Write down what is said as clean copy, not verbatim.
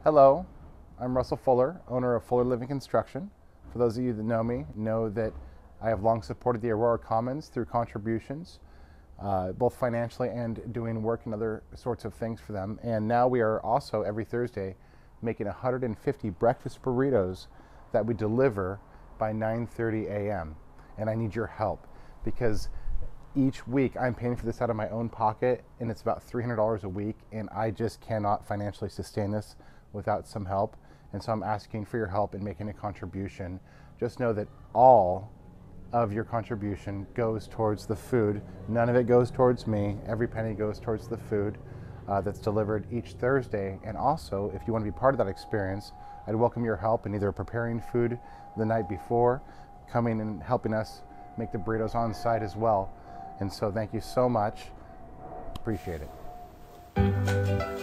Hello, I'm Russell Fuller, owner of Fuller Living Construction. For those of you that know me, know that I have long supported the Aurora Commons through contributions, both financially and doing work and other sorts of things for them. And now we are also every Thursday making 150 breakfast burritos that we deliver by 9:30 a.m. And I need your help because each week I'm paying for this out of my own pocket, and it's about $300 a week, and I just cannot financially sustain this without some help. And so I'm asking for your help in making a contribution. Just know that all of your contribution goes towards the food. None of it goes towards me. Every penny goes towards the food that's delivered each Thursday. And also, if you want to be part of that experience, I'd welcome your help in either preparing food the night before, coming and helping us make the burritos on site as well. And so thank you so much. Appreciate it.